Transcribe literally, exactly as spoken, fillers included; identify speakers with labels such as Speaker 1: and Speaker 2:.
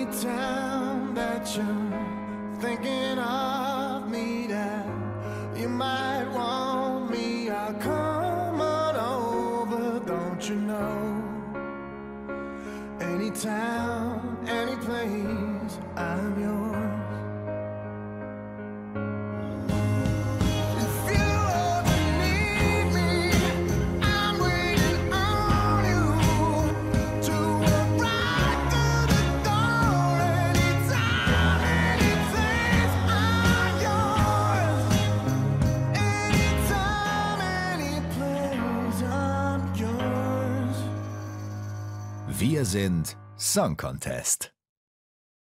Speaker 1: Any time that you're thinking of me, that you might want me, I'll come on over, don't you know? Anytime, any place, I'm yours.
Speaker 2: Wir sind Song Contest.